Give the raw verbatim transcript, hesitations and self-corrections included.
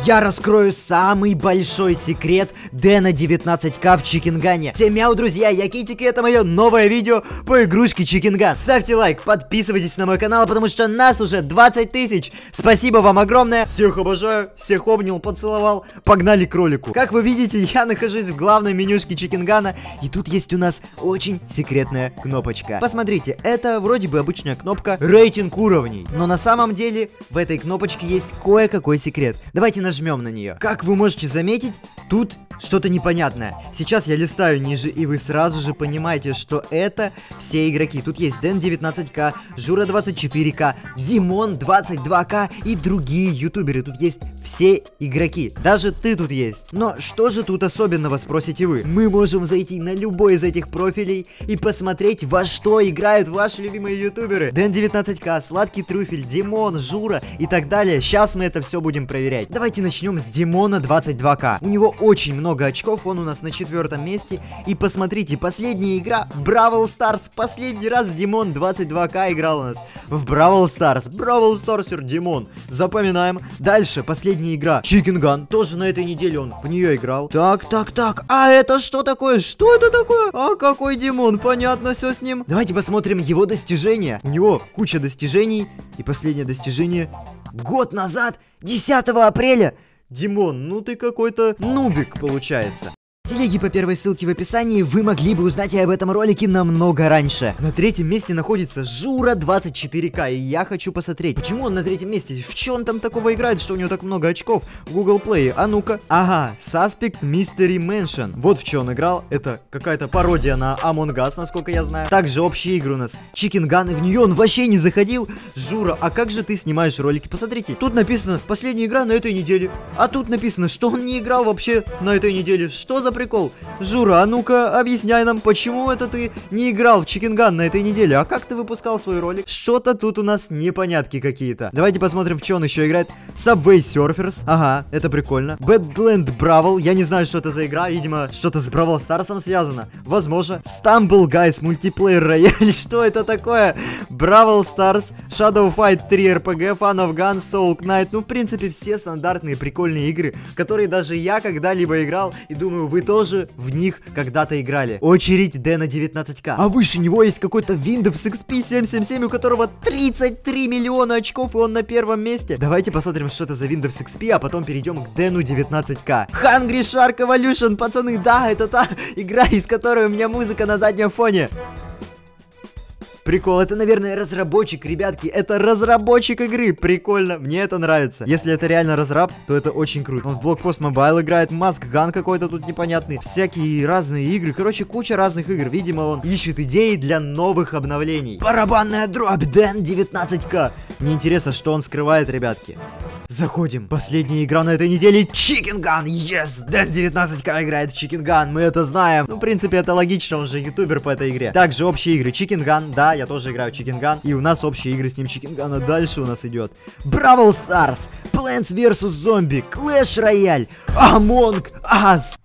Я раскрою самый большой секрет Дэна девятнадцать ка в Чикенгане. Всем мяу, друзья, я Китик, и это мое новое видео по игрушке Чикенган. Ставьте лайк, подписывайтесь на мой канал, потому что нас уже двадцать тысяч. Спасибо вам огромное. Всех обожаю, всех обнял, поцеловал. Погнали к ролику. Как вы видите, я нахожусь в главной менюшке Чикенгана, и тут есть у нас очень секретная кнопочка. Посмотрите, это вроде бы обычная кнопка рейтинг уровней, но на самом деле в этой кнопочке есть кое-какой секрет. Давайте нажмем на нее. Как вы можете заметить, тут что-то непонятное. Сейчас я листаю ниже, и вы сразу же понимаете, что это все игроки. Тут есть Дэн девятнадцать ка, Жура двадцать четыре ка, Димон двадцать два ка и другие ютуберы. Тут есть все игроки. Даже ты тут есть. Но что же тут особенного, спросите вы? Мы можем зайти на любой из этих профилей и посмотреть, во что играют ваши любимые ютуберы. Дэн девятнадцать ка, Сладкий Трюфель, Димон, Жура и так далее. Сейчас мы это все будем проверять. Давайте начнем с Димона двадцать два ка. У него очень много много очков, он у нас на четвертом месте. И посмотрите, последняя игра Бравл Старс. Последний раз Димон двадцать два ка играл у нас в Бравл Старс. Бравл Старсер Димон. Запоминаем. Дальше, последняя игра Чикенган. Тоже на этой неделе он в нее играл. Так, так, так. А это что такое? Что это такое? А какой Димон? Понятно все с ним. Давайте посмотрим его достижения. У него куча достижений. И последнее достижение год назад, десятого апреля. Димон, ну ты какой-то нубик получается. Телеги по первой ссылке в описании, вы могли бы узнать и об этом ролике намного раньше. На третьем месте находится Жура двадцать четыре ка, и я хочу посмотреть, почему он на третьем месте, в чем он там такого играет, что у него так много очков в Google Play. А ну-ка. Ага, Suspect Mystery Mansion. Вот в чем он играл, это какая-то пародия на Among Us, насколько я знаю. Также общие игры у нас Чикенган, и в нее он вообще не заходил. Жура, а как же ты снимаешь ролики? Посмотрите, тут написано последняя игра на этой неделе, а тут написано, что он не играл вообще на этой неделе. Что за прикол? Жура, а ну-ка, объясняй нам, почему это ты не играл в Чикенган на этой неделе? А как ты выпускал свой ролик? Что-то тут у нас непонятки какие-то. Давайте посмотрим, в что он еще играет. Subway Surfers. Ага, это прикольно. Badland Brawl. Я не знаю, что это за игра. Видимо, что-то с Бравл Старсом связано. Возможно. Stumble Guys Multiplayer Royale. Что это такое? Бравл Старс, Shadow Fight три эр пи джи, Fun of Guns, Soul Knight. Ну, в принципе, все стандартные прикольные игры, которые даже я когда-либо играл. И думаю, вы тоже в них когда-то играли. Очередь Дэна девятнадцать ка. А выше него есть какой-то Windows икс пи семь семь семь, у которого тридцать три миллиона очков, и он на первом месте. Давайте посмотрим, что это за Windows икс пи, а потом перейдем к Дэну девятнадцать ка. Hungry Shark Evolution, пацаны, да, это та игра, из которой у меня музыка на заднем фоне. Прикол, это, наверное, разработчик, ребятки, это разработчик игры, прикольно, мне это нравится. Если это реально разраб, то это очень круто. Он в Blockpost Mobile играет, Mask Gun какой-то тут непонятный, всякие разные игры, короче, куча разных игр. Видимо, он ищет идеи для новых обновлений. Барабанная дробь, Дэн девятнадцать ка. Мне интересно, что он скрывает, ребятки. Заходим. Последняя игра на этой неделе Чикенган. Yes! Дэн девятнадцать ка играет в Чикенган. Мы это знаем. Ну, в принципе, это логично, он же ютубер по этой игре. Также общие игры Чикенган. Да, я тоже играю в Чикенган. И у нас общие игры с ним Чикенгана. Дальше у нас идет Бравл Старс, Plants версус. Zombie, Clash Royale, Among Us.